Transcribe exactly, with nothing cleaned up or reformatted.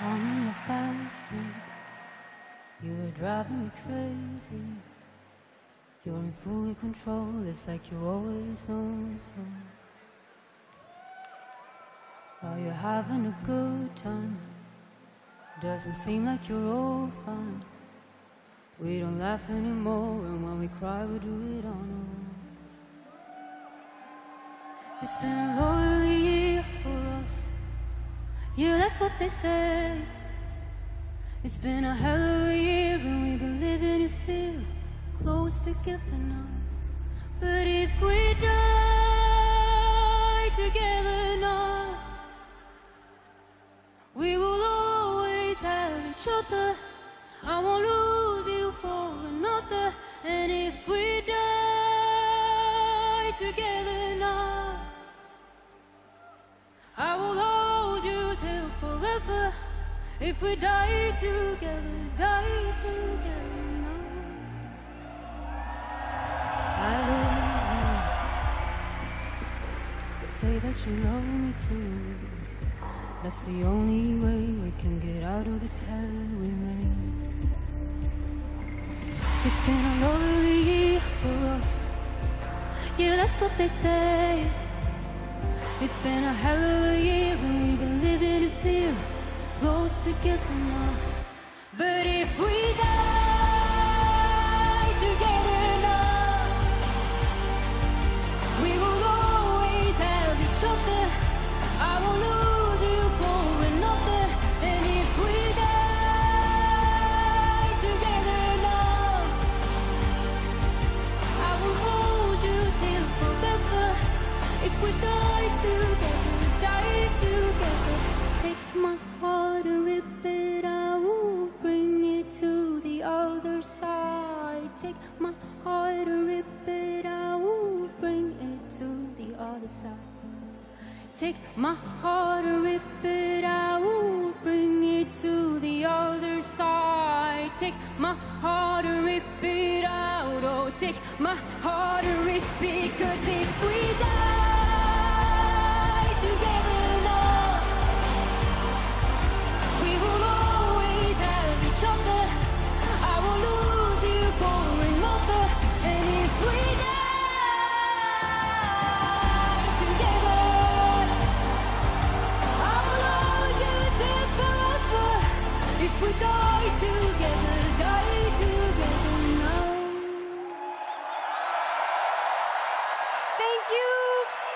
I'm in your backseat. You're driving me crazy. You're in full control, it's like you always know so. Are you having a good time? Doesn't seem like you're all fine. We don't laugh anymore, and when we cry we do it on our own. It's been a lonely year for us. Yeah, that's what they say. It's been a hell of a year, and we've been living in fear, close together now. But if we die together now, we will always have each other. I won't lose you for another. And if we die together now, I will hold you till forever. If we die together, die together now. I love you. Say that you love me too. That's the only way we can get out of this hell we made. It's been a lonely year for us. Yeah, that's what they say. It's been a hell of a year, and we've been living in fear, close together now. But if we die together now, we will always have each other. I won't lose you for another. And if we die together now, I will hold you till forever. If we die together, die together. Take my heart and rip it, I will bring it to the other side. Take my heart and rip it, I will bring it to the other side. Take my heart and rip it, I will bring it to the other side. Take my heart and rip it out, oh, take my heart and rip it. Cause if we die together now, we will always have each other. I will lose you for another. And if we die together, I will hold you till forever. If we die together, die together now. Thank you.